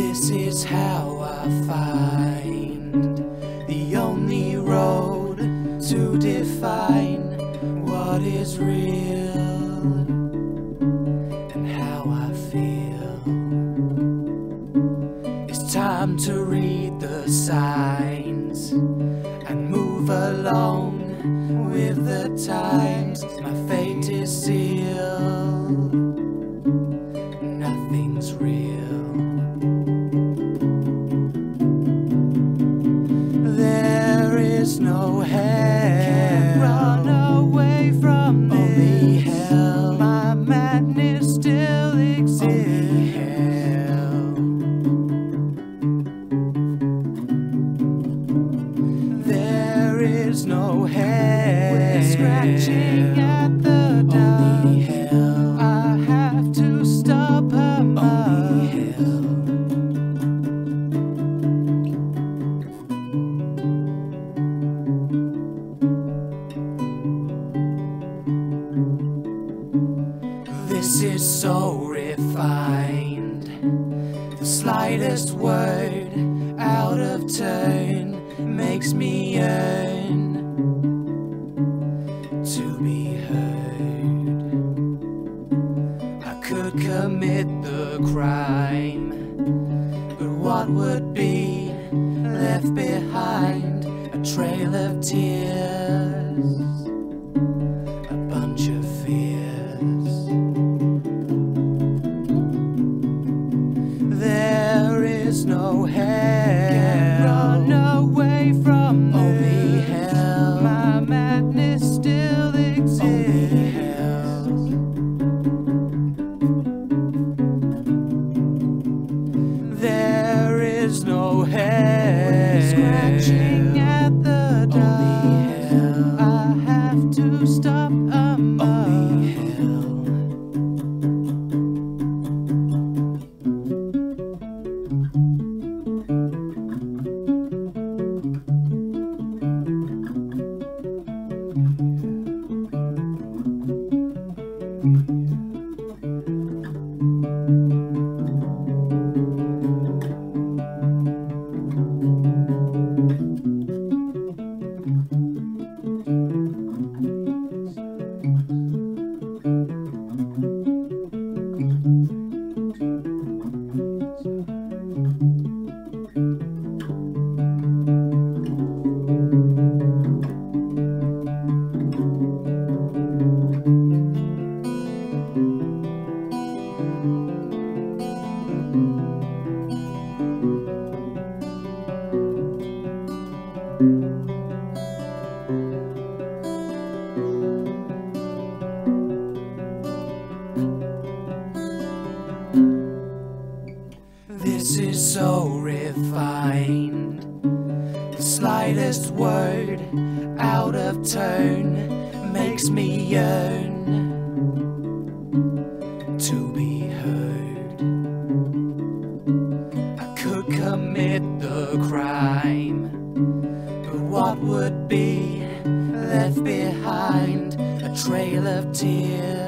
This is how I find the only road to define what is real and how I feel. It's time to read the signs and move along with the times. My fate is sealed, nothing's real. There is no hell, can't run away from this. Only hell, my madness still exists. Only hell. There is no hell, we're scratching at the door. Only hell, I have to stop her mouth. Only hell. This is so refined. The slightest word out of turn makes me yearn to be heard. I could commit the crime, but what would be left behind? A trail of tears, a bunch of fears. There is no hell, can't run away from this. Only hell, my madness still exists. Only hell. There is no hell, we're scratching at the door. Only hell, I have to stop a mob. Only hell. This is so refined. The slightest word out of turn makes me yearn to be heard. I could commit the crime, but what would be left behind? A trail of tears,